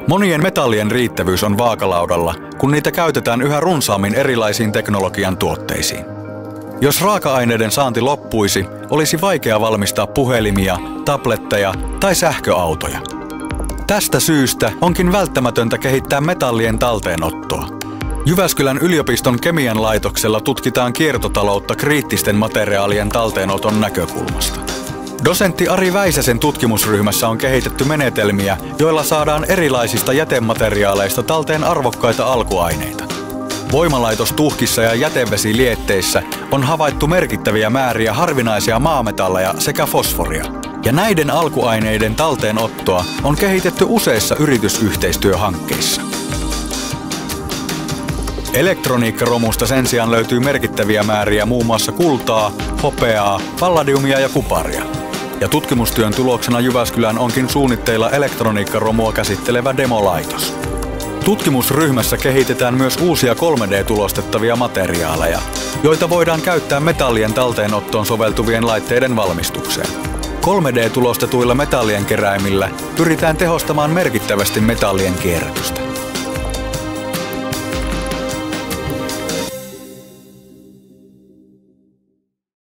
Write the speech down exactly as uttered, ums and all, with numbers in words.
Monien metallien riittävyys on vaakalaudalla, kun niitä käytetään yhä runsaammin erilaisiin teknologian tuotteisiin. Jos raaka-aineiden saanti loppuisi, olisi vaikea valmistaa puhelimia, tabletteja tai sähköautoja. Tästä syystä onkin välttämätöntä kehittää metallien talteenottoa. Jyväskylän yliopiston kemian laitoksella tutkitaan kiertotaloutta kriittisten materiaalien talteenoton näkökulmasta. Dosentti Ari Väisäsen tutkimusryhmässä on kehitetty menetelmiä, joilla saadaan erilaisista jätemateriaaleista talteen arvokkaita alkuaineita. Voimalaitostuhkissa ja jätevesilietteissä on havaittu merkittäviä määriä harvinaisia maametalleja sekä fosforia. Ja näiden alkuaineiden talteenottoa on kehitetty useissa yritysyhteistyöhankkeissa. Elektroniikkaromusta sen sijaan löytyy merkittäviä määriä muun muassa kultaa, hopeaa, palladiumia ja kuparia. Ja tutkimustyön tuloksena Jyväskylään onkin suunnitteilla elektroniikkaromua käsittelevä demolaitos. Tutkimusryhmässä kehitetään myös uusia kolme D-tulostettavia materiaaleja, joita voidaan käyttää metallien talteenottoon soveltuvien laitteiden valmistukseen. kolme D-tulostetuilla metallien keräimillä pyritään tehostamaan merkittävästi metallien kierrätystä.